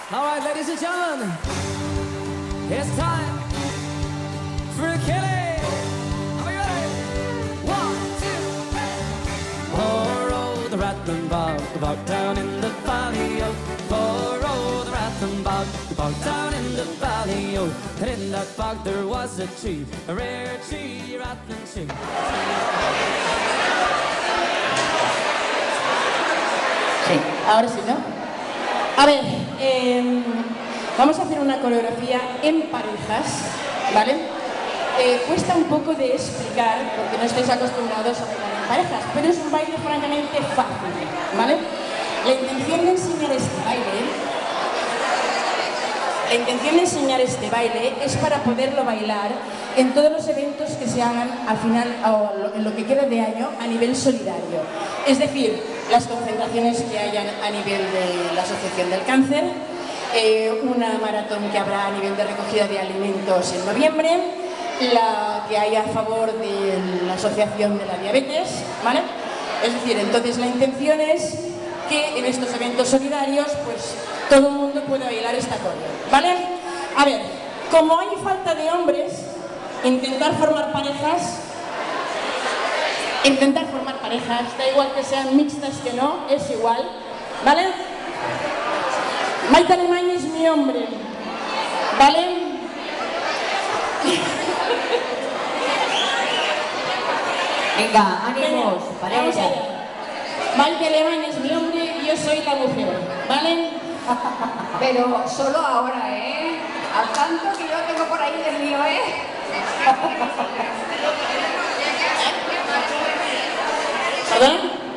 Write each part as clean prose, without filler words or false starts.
All right, ladies and gentlemen, it's time for Kelly. Are you ready? 1, 2, 3. Poor old Rattenbog, the bog down in the valley, oh. Poor old Rattenbog, the bog down in the valley, oh. And in that bog there was a tree, a rare tree, Ratten tree. Sí, ahora sí, ¿no? A ver, vamos a hacer una coreografía en parejas, ¿vale? Cuesta un poco de explicar porque no estáis acostumbrados a bailar en parejas, pero es un baile francamente fácil, ¿vale? La intención de enseñar este baile es para poderlo bailar en todos los eventos que se hagan al final o en lo que queda de año a nivel solidario. Es decir, las concentraciones que hayan a nivel de la Asociación del Cáncer, una maratón que habrá a nivel de recogida de alimentos en noviembre, la que haya a favor de la Asociación de la Diabetes, ¿vale? Es decir, entonces la intención es que en estos eventos solidarios pues todo el mundo pueda bailar esta coreo, ¿vale? A ver, como hay falta de hombres, intentar formar parejas, da igual que sean mixtas que no, es igual, ¿vale? Maite Alemany es mi hombre, ¿vale? Venga, ánimos, Vamos allá. Maite Alemany es mi hombre y yo soy la mujer, ¿vale? Pero solo ahora, ¿eh? Al tanto que yo tengo por ahí del mío, ¿eh? ¿Perdón?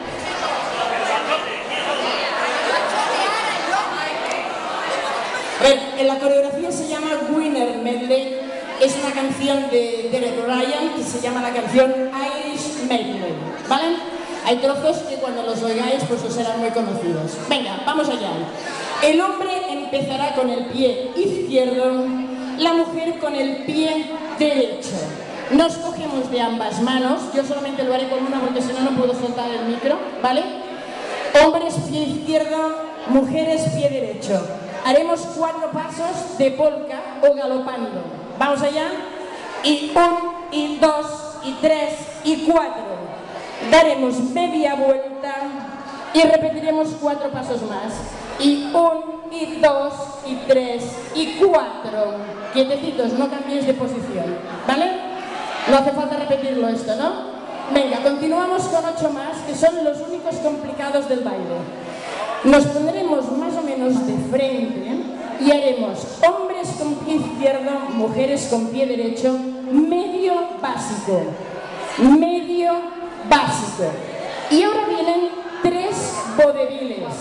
A ver, en la coreografía se llama Winner Medley, es una canción de Derek Ryan que se llama la canción Irish Medley, ¿vale? Hay trozos que cuando los oigáis pues os serán muy conocidos. Venga, vamos allá. El hombre empezará con el pie izquierdo, la mujer con el pie derecho. Nos cogemos de ambas manos, yo solamente lo haré con una porque si no, no puedo soltar el micro, ¿vale? Hombres pie izquierdo, mujeres pie derecho. Haremos 4 pasos de polka o galopando. Vamos allá. Y 1, y 2, y 3, y 4. Daremos media vuelta y repetiremos 4 pasos más. Y 1, y 2, y 3, y 4. Quietecitos, no cambiéis de posición, ¿vale? No hace falta repetirlo esto, ¿no? Venga, continuamos con 8 más, que son los únicos complicados del baile. Nos pondremos más o menos de frente y haremos hombres con pie izquierdo, mujeres con pie derecho, medio básico. Medio básico. Y ahora vienen 3 vodevils.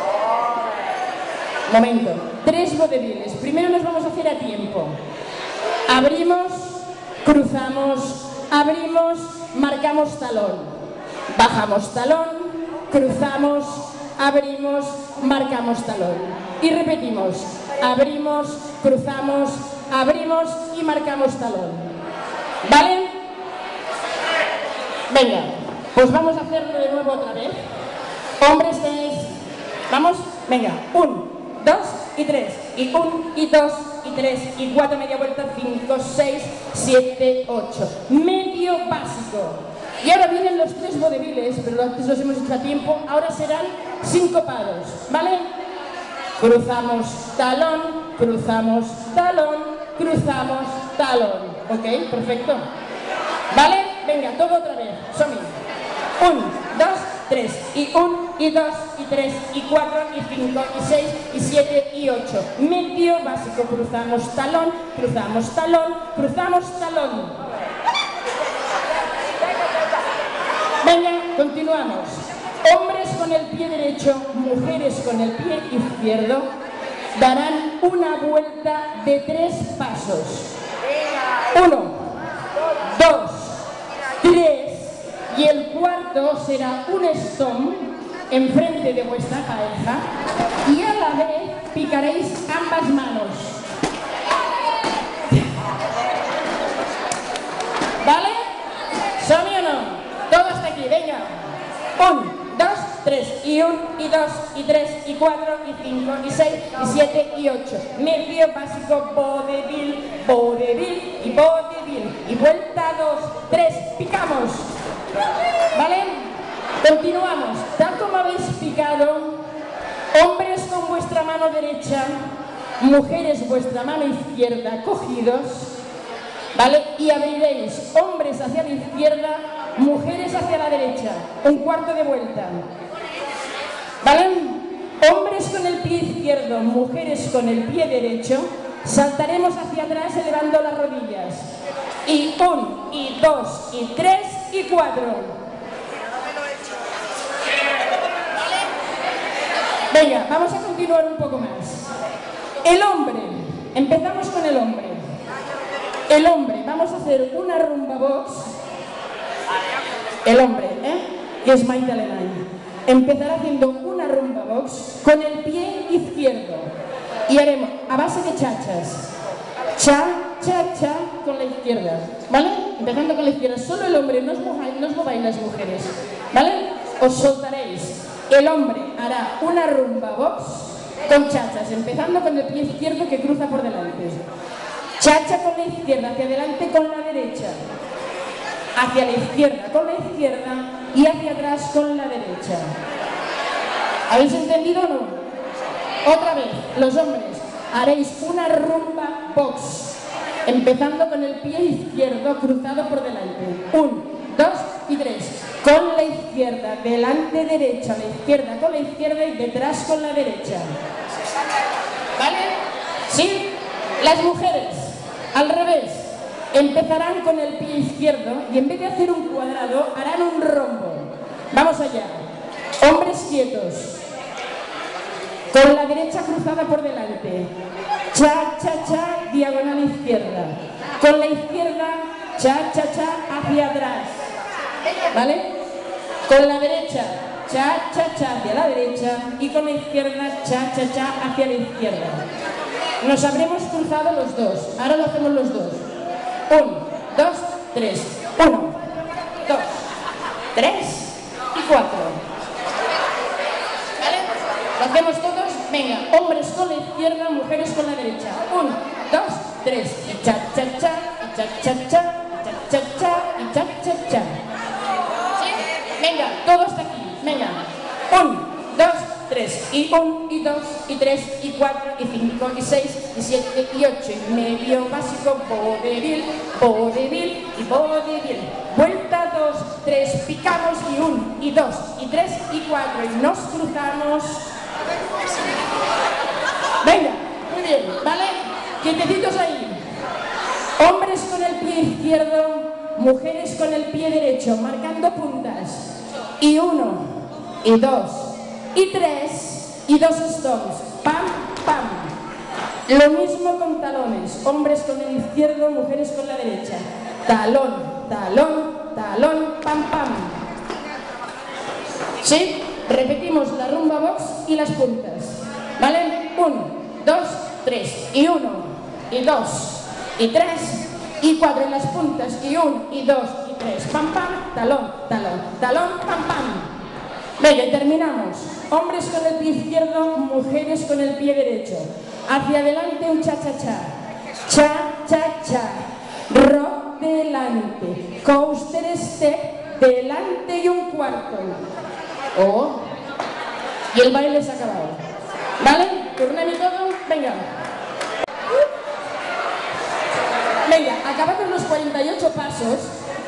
Momento, 3 vodevils. Primero nos vamos a hacer a tiempo. Abrimos, cruzamos, abrimos, marcamos talón. Bajamos talón, cruzamos, abrimos, marcamos talón. Y repetimos, abrimos, cruzamos, abrimos y marcamos talón. ¿Vale? Venga, pues vamos a hacerlo de nuevo otra vez. Hombres, vamos, venga, 1, 2 y 3, y 1, y 2, y 3, y 4, media vuelta, 5, 6, 7, 8. Medio básico. Y ahora vienen los 3 vodevils, pero antes los hemos hecho a tiempo, ahora serán sincopados, ¿vale? Cruzamos talón, cruzamos talón, cruzamos talón. ¿Ok? Perfecto. ¿Vale? Venga, todo otra vez. Somi. 1, 2, 3, y 1, y 2, y 3, y 4, y 5, y 6, y 7, y 8. Medio básico, cruzamos talón, cruzamos talón, cruzamos talón. Venga, continuamos. Hombres con el pie derecho, mujeres con el pie izquierdo, darán una vuelta de 3 pasos. 1, 2, 3, y el cuarto será un stomp enfrente de vuestra pareja y a la vez picaréis ambas manos. ¿Vale? ¿Son o no? Todo hasta aquí, venga. 1, 2, 3. y 1, y 2, y 3, y 4, y 5, y 6, y 7, y 8. Medio básico, vodevil, vodevil y vodevil. Y vuelta 2, 3, picamos. ¿Vale? Continuamos. Tal como habéis picado, hombres con vuestra mano derecha, mujeres vuestra mano izquierda, cogidos, ¿vale? Y abriréis hombres hacia la izquierda, mujeres hacia la derecha, un cuarto de vuelta, ¿vale? Hombres con el pie izquierdo, mujeres con el pie derecho, saltaremos hacia atrás elevando las rodillas. Y 1, y 2, y 3, y 4. Venga, vamos a continuar un poco más. El hombre, empezamos con el hombre. El hombre, vamos a hacer una rumba box. El hombre, que es Maite Alemany, empezará haciendo una rumba box con el pie izquierdo. Y haremos a base de chachas. Cha, cha, cha con la izquierda, ¿vale? Empezando con la izquierda. Solo el hombre, no os mováis las mujeres, ¿vale? Os soltaréis. El hombre hará una rumba box con chachas, empezando con el pie izquierdo que cruza por delante. Chacha con la izquierda, hacia adelante con la derecha. Hacia la izquierda con la izquierda y hacia atrás con la derecha. ¿Habéis entendido o no? Otra vez, los hombres, haréis una rumba box, empezando con el pie izquierdo cruzado por delante. 1, 2 y 3. Con la izquierda, delante derecha, la izquierda con la izquierda y detrás con la derecha. ¿Vale? ¿Sí? Las mujeres, al revés, empezarán con el pie izquierdo y en vez de hacer un cuadrado, harán un rombo. Vamos allá. Hombres quietos. Con la derecha cruzada por delante. Cha, cha, cha, diagonal izquierda. Con la izquierda, cha, cha, cha, hacia atrás. ¿Vale? Con la derecha, cha, cha, cha hacia la derecha y con la izquierda, cha, cha, cha hacia la izquierda. Nos habremos cruzado los dos. Ahora lo hacemos los dos. 1, 2, 3. 1, 2, 3 y 4. ¿Vale? ¿Lo hacemos todos? Venga, hombres con la izquierda, mujeres con la derecha. 1, 2, 3. Y cha, cha, cha, y cha, cha, cha, y cha, cha, cha, y cha, cha, cha. Venga, todo hasta aquí. Venga. 1, 2, 3. Y 1, y 2, y 3, y 4, y 5, y 6, y 7, y 8. Y medio básico, vodevil, vodevil y vodevil. Vuelta 2, 3, picamos y 1, y 2, y 3, y 4. Y nos cruzamos. Venga, muy bien, ¿vale? Quietecitos ahí. Hombres con el pie izquierdo, mujeres con el pie derecho, marcando puntas. Y 1, y 2, y 3, y 2 stops. Pam, pam. Lo mismo con talones. Hombres con el izquierdo, mujeres con la derecha. Talón, talón, talón, pam, pam. ¿Sí? Repetimos la rumba box y las puntas. ¿Vale? 1, 2, 3. Y 1, y 2, y 3, y 4 en las puntas. Y 1, y 2, y 3. Pam, pam, talón, talón, talón, pam, pam. Venga, terminamos. Hombres con el pie izquierdo, mujeres con el pie derecho. Hacia adelante un cha-cha-cha. Cha-cha-cha. Rock delante. Coaster step delante y un cuarto. Oh. Y el baile se ha acabado. ¿Vale? Turnem y todo. Venga. Venga, acabados los 48 pasos.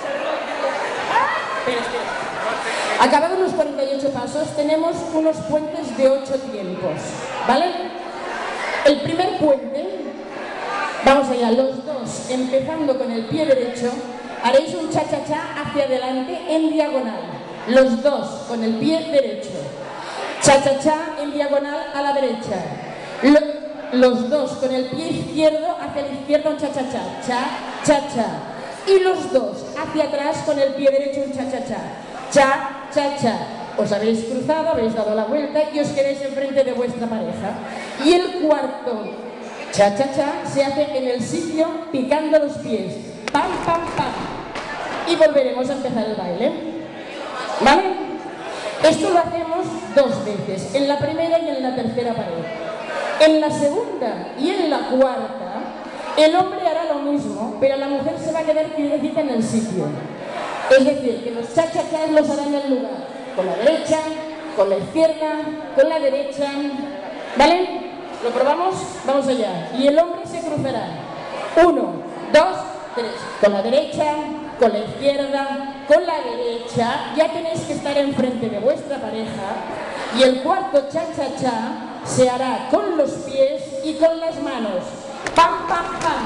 Acabados los 48 pasos, tenemos unos puentes de 8 tiempos, ¿vale? El primer puente, vamos allá, los dos, empezando con el pie derecho, haréis un cha-cha-cha hacia adelante en diagonal, los dos con el pie derecho, cha-cha-cha en diagonal a la derecha, los dos con el pie izquierdo hacia la izquierda un cha-cha-cha, cha-cha-cha, y los dos hacia atrás con el pie derecho un cha-cha-cha. Cha, cha, cha. Os habéis cruzado, habéis dado la vuelta y os quedáis enfrente de vuestra pareja. Y el cuarto cha, cha, cha se hace en el sitio picando los pies. Pam, pam, pam. Y volveremos a empezar el baile. ¿Vale? Esto lo hacemos 2 veces, en la primera y en la tercera pared. En la segunda y en la cuarta, el hombre hará lo mismo, pero la mujer se va a quedar quietecita en el sitio. Es decir, que los cha-cha-chas los harán en el lugar, con la derecha, con la izquierda, con la derecha, ¿vale? ¿Lo probamos? Vamos allá. Y el hombre se cruzará. 1, 2, 3. Con la derecha, con la izquierda, con la derecha. Ya tenéis que estar enfrente de vuestra pareja. Y el cuarto cha-cha-cha se hará con los pies y con las manos. ¡Pam, pam, pam!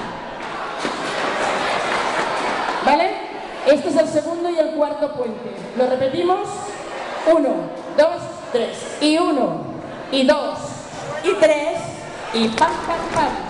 ¿Vale? Este es el segundo y el cuarto puente. ¿Lo repetimos? 1, 2, 3. Y 1, y 2, y 3, y pam, pam, pam.